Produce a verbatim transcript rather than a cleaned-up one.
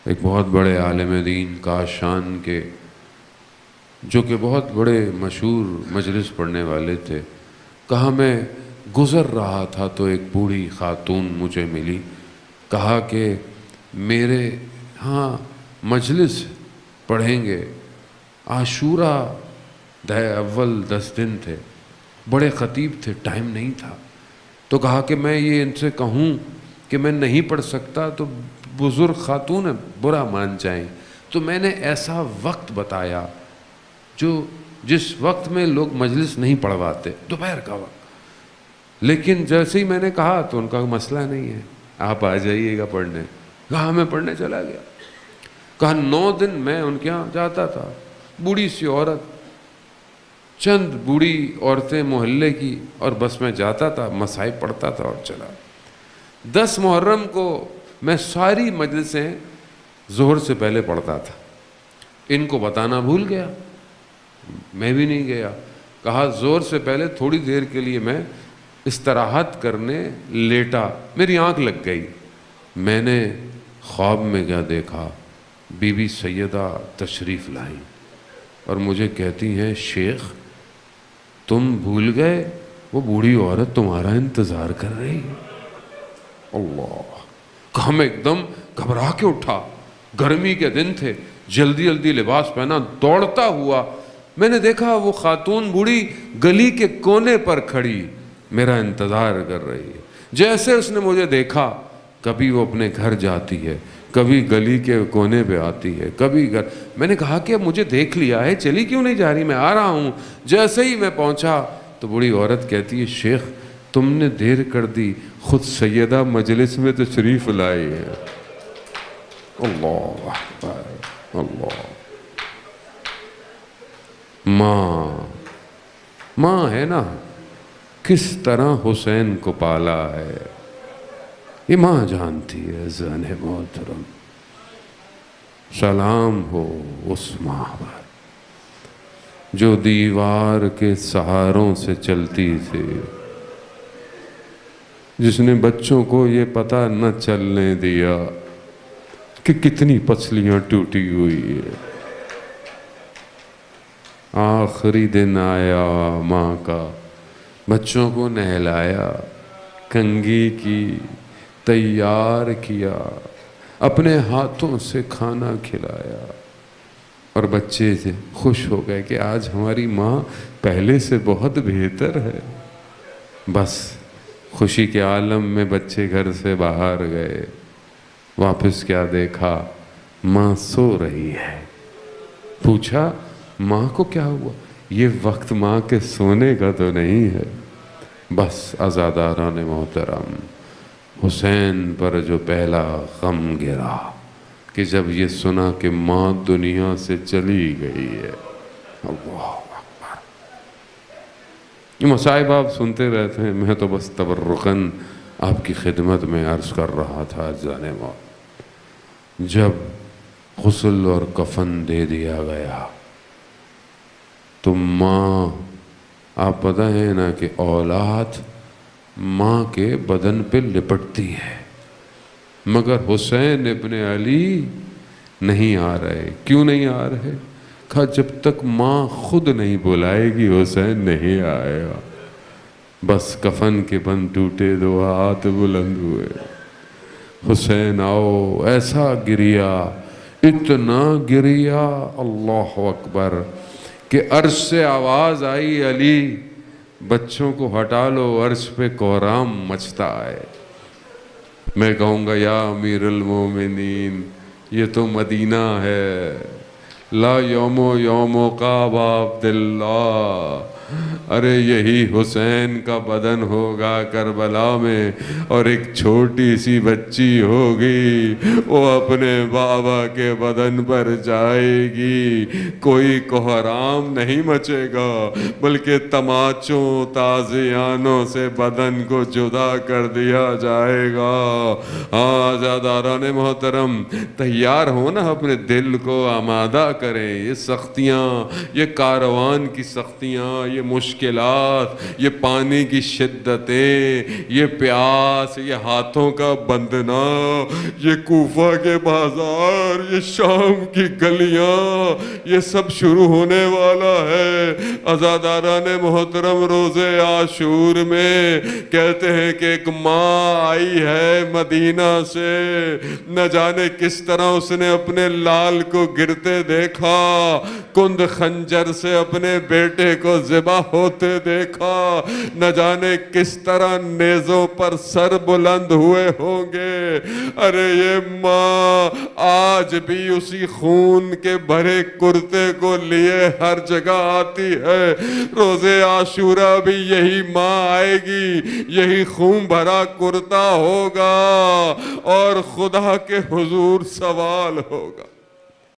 ایک بہت بڑے عالم دین کاشان کے، جو کہ بہت بڑے مشہور مجلس پڑھنے والے تھے، کہا میں گزر رہا تھا تو ایک بوڑھی خاتون مجھے ملی، کہا کہ میرے ہاں مجلس پڑھیں گے، عاشورہ دہ اول دس دن تھے، بڑے خطیب تھے، ٹائم نہیں تھا، تو کہا کہ میں یہ ان سے کہوں کہ میں نہیں پڑھ سکتا تو بزرگ خاتون ہے، برا مان جائیں، تو میں نے ایسا وقت بتایا جو جس وقت میں لوگ مجلس نہیں پڑھواتے، دوپہر کا وقت، لیکن جیسے ہی میں نے کہا تو ان کا مسئلہ نہیں ہے، آپ آ جائیے گا پڑھنے، کہا میں پڑھنے چلا گیا، کہا نو دن میں ان کے یہاں جاتا تھا، بوڑھی سی عورت، چند بوڑھی عورتیں محلے کی، اور بس میں جاتا تھا، مصائب پڑھتا تھا اور چلا۔ دس محرم کو میں ساری مجلسیں ظہر سے پہلے پڑھتا تھا، ان کو بتانا بھول گیا، میں بھی نہیں گیا، کہا ظہر سے پہلے تھوڑی دیر کے لیے میں استراحت کرنے لیٹا، میری آنکھ لگ گئی، میں نے خواب میں کیا دیکھا، بی بی سیدہ تشریف لائیں اور مجھے کہتی ہیں شیخ تم بھول گئے وہ بوڑھی عورت تمہارا انتظار کر رہی ہے۔ اللہ، کہا میں ایک دم گھبرا کے اٹھا، گرمی کے دن تھے، جلدی جلدی لباس پہنا، دوڑتا ہوا میں نے دیکھا وہ خاتون بوڑھی گلی کے کونے پر کھڑی میرا انتظار کر رہی ہے۔ جیسے اس نے مجھے دیکھا، کبھی وہ اپنے گھر جاتی ہے، کبھی گلی کے کونے پہ آتی ہے، کبھی گھر، میں نے کہا کہ مجھے دیکھ لیا ہے، چلی کیوں نہیں جا رہی، میں آ رہا ہوں۔ جیسے ہی میں پہنچا تو بوڑھی عورت کہتی ہے شیخ تم نے دیر کر دی، خود سیدہ مجلس میں تشریف لائی ہے۔ اللہ اکبر، اللہ، ماں ماں ہے نا، کس طرح حسین کو پالا ہے، یہ ماں جانتی ہے۔ زن محترم، سلام ہو اس ماں پر جو دیوار کے سہاروں سے چلتی تھی، جس نے بچوں کو یہ پتہ نہ چلنے دیا کہ کتنی پسلیاں ٹوٹی ہوئی ہے۔ آخری دن آیا ماں کا، بچوں کو نہلایا، کنگھی کی، تیار کیا، اپنے ہاتھوں سے کھانا کھلایا، اور بچے سے خوش ہو گئے کہ آج ہماری ماں پہلے سے بہت بہتر ہے۔ بس خوشی کے عالم میں بچے گھر سے باہر گئے، واپس کیا دیکھا، ماں سو رہی ہے۔ پوچھا ماں کو کیا ہوا، یہ وقت ماں کے سونے کا تو نہیں ہے۔ بس عزاداران محترم، حسین پر جو پہلا غم گرا کہ جب یہ سنا کہ ماں دنیا سے چلی گئی ہے، اللہ اکبر۔ یہ مصائب آپ سنتے رہتے ہیں، میں تو بس تبرکاً آپ کی خدمت میں عرض کر رہا تھا جان موت۔ جب غسل اور کفن دے دیا گیا تو ماں، آپ پتہ ہے نا کہ اولاد ماں کے بدن پہ لپٹتی ہے، مگر حسین ابن علی نہیں آ رہے۔ کیوں نہیں آ رہے؟ کہا جب تک ماں خود نہیں بلائے گی حسین نہیں آئے گا۔ بس کفن کے بند ٹوٹے، دو ہاتھ بلند ہوئے، حسین آؤ، ایسا گریا، اتنا گریا، اللہ اکبر، کہ عرش سے آواز آئی علی بچوں کو ہٹا لو، عرش پہ کوہرام مچتا ہے۔ میں کہوں گا یا امیر المومنین، یہ تو مدینہ ہے، لا یوم یوم کا عبداللہ، ارے یہی حسین کا بدن ہوگا کربلا میں، اور ایک چھوٹی سی بچی ہوگی، وہ اپنے بابا کے بدن پر جائے گی، کوئی کوہرام نہیں مچے گا، بلکہ تماچوں تازیانوں سے بدن کو جدا کر دیا جائے گا۔ ہاں عزاداران محترم، تیار ہو نا، اپنے دل کو آمادہ کریں، یہ سختیاں، یہ کاروان کی سختیاں، یہ یہ مشکلات، یہ پانی کی شدتیں، یہ پیاس، یہ ہاتھوں کا بندنا، یہ کوفہ کے بازار، یہ شام کی گلیاں، یہ سب شروع ہونے والا ہے۔ عزاداران محترم روزے عاشور میں کہتے ہیں کہ ایک ماں آئی ہے مدینہ سے، نہ جانے کس طرح اس نے اپنے لال کو گرتے دیکھا، کند خنجر سے اپنے بیٹے کو ذبح ہوتے دیکھا، نہ جانے کس طرح نیزوں پر سر بلند ہوئے ہوں گے۔ ارے یہ ماں آج بھی اسی خون کے بھرے کرتے کو لیے ہر جگہ آتی ہے۔ روزے عاشورہ بھی یہی ماں آئے گی، یہی خون بھرا کرتا ہوگا اور خدا کے حضور سوال ہوگا۔